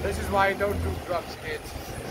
This is why I don't do drugs, kids.